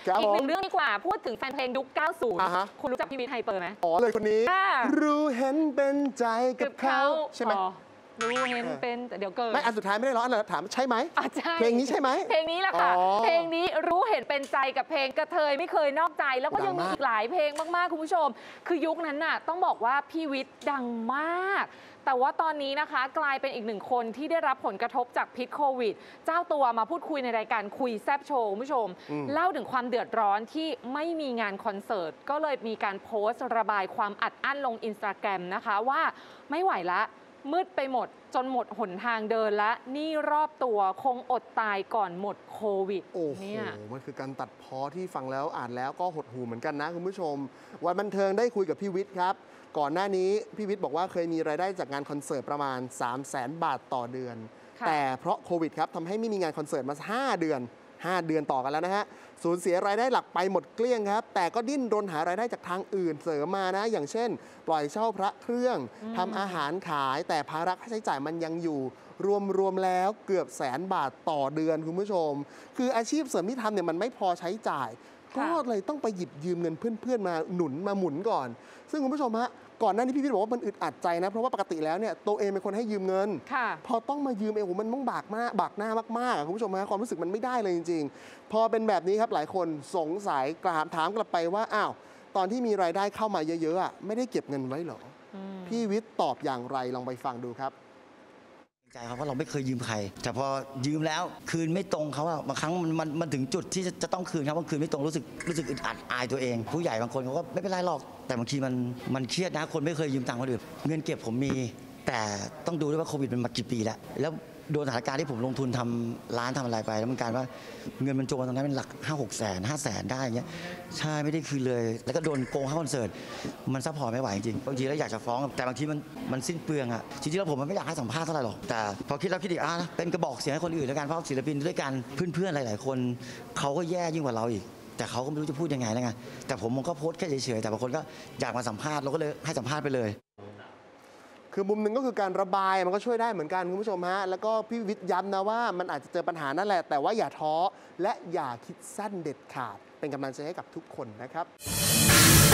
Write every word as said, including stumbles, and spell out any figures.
อีกหนึ่งเรื่องดีกว่าพูดถึงแฟนเพลงยุค เก้าสิบ คุณรู้จักพี่วิทย์ไฮเปอร์ไหมอ๋อเลยคนนี้รู้เห็นเป็นใจกับเขาใช่ไหมรู้เห็นเป็นแต่เดี๋ยวเกิดไม่อันสุดท้ายไม่ได้ร้องอันนั้นถามใช่ไหมเพลงนี้ใช่ไหมเพลงนี้แหละค่ะเพลงนี้รู้เห็นเป็นใจกับเพลงกระเทยไม่เคยนอกใจแล้วก็ยังมีอีกหลายเพลงมากๆคุณผู้ชมคือยุคนั้นน่ะต้องบอกว่าพี่วิทย์ดังมากแต่ว่าตอนนี้นะคะกลายเป็นอีกหนึ่งคนที่ได้รับผลกระทบจากพิษโควิดเจ้าตัวมาพูดคุยในรายการคุยแซบโชว์คุณผู้ชมเล่าถึงความเดือดร้อนที่ไม่มีงานคอนเสิร์ตก็เลยมีการโพสต์ระบายความอัดอั้นลงอินสตาแกรมนะคะว่าไม่ไหวละมืดไปหมดจนหมดหนทางเดินและนี่รอบตัวคงอดตายก่อนหมดโควิดโอ้โหมันคือการตัดพ้อที่ฟังแล้วอ่านแล้วก็หดหู่เหมือนกันนะคุณผู้ชมวันบันเทิงได้คุยกับพี่วิทย์ครับก่อนหน้านี้พี่วิทย์บอกว่าเคยมีรายได้จากงานคอนเสิร์ตประมาณ สามแสน บาทต่อเดือนแต่เพราะโควิดครับทำให้ไม่มีงานคอนเสิร์ตมาห้าเดือนห้าเดือนต่อกันแล้วนะฮะสูญเสียรายได้หลักไปหมดเกลี้ยงครับแต่ก็ดิ้นรนหารายได้จากทางอื่นเสริมมานะอย่างเช่นปล่อยเช่าพระเครื่องทำอาหารขายแต่ภาระค่าใช้จ่ายมันยังอยู่รวมๆแล้วเกือบแสนบาทต่อเดือนคุณผู้ชมคืออาชีพเสริมที่ทำเนี่ยมันไม่พอใช้จ่ายก็เลยต้องไปหยิบยืมเงินเพื่อนๆมาหนุนมาหมุนก่อนซึ่งคุณผู้ชมฮะก่อนหน้านี้พี่วิทย์บอกว่ามันอึดอัดใจนะเพราะว่าปกติแล้วเนี่ยตัวเองเป็นคนให้ยืมเงินพอต้องมายืมเองโอ้มันต้องบากมากบากหน้ามากๆคุณผู้ชมฮะความรู้สึกมันไม่ได้เลยจริงๆพอเป็นแบบนี้ครับหลายคนสงสัยกราบถามกลับไปว่าอ้าวตอนที่มีรายได้เข้ามาเยอะๆไม่ได้เก็บเงินไว้หรอพี่วิทย์ตอบอย่างไรลองไปฟังดูครับใจเขาเพราะเราไม่เคยยืมใครแต่พอยืมแล้วคืนไม่ตรงเขาอะบางครั้งมันมันมันถึงจุดที่จะต้องคืนครับบางคืนไม่ตรงรู้สึกรู้สึกอึดอัดอายตัวเองผู้ใหญ่บางคนเขาก็ไม่เป็นไรหรอกแต่บางทีมันมันเครียดนะคนไม่เคยยืมตังค์คนอื่นเงินเก็บผมมีแต่ต้องดูด้วยว่าโควิดมันมากี่ปีแล้วแล้วโดนสถานการณ์ที่ผมลงทุนทำร้านทำอะไรไปแล้วมันกลายว่าเงินมันโจรตรงนั้นเป็นหลักห้าหกแสนห้าแสนได้อย่างเงี้ยใช่ไม่ได้คืนเลยแล้วก็โดนโกงค่าคอนเสิร์ตมันซัพพอร์ตไม่ไหวจริงบางทีแล้วอยากจะฟ้องแต่บางทีมันมันสิ้นเปลืองอะจริงๆแล้วผมมันไม่อยากให้สัมภาษณ์เท่าไหร่หรอกแต่พอคิดแล้วคิดอีกอ่ะเป็นกระบอกเสียงให้คนอื่นแล้วกันเพราะศิลปินด้วยกันเพื่อนๆหลายๆคนเขาก็แย่ยิ่งกว่าเราอีกแต่เขาก็ไม่รู้จะพูดยังไงแล้วไงแต่ผมมันก็โพสต์แค่เฉยๆแต่บางคนก็อยากมาสัมภาษณ์เราก็เลยให้สัมภาษณ์ไปเลยคือมุมหนึ่งก็คือการระบายมันก็ช่วยได้เหมือนกันคุณผู้ชมฮะแล้วก็พี่วิทย์ย้ำนะว่ามันอาจจะเจอปัญหานั่นแหละแต่ว่าอย่าท้อและอย่าคิดสั้นเด็ดขาดเป็นกำลังใจให้กับทุกคนนะครับ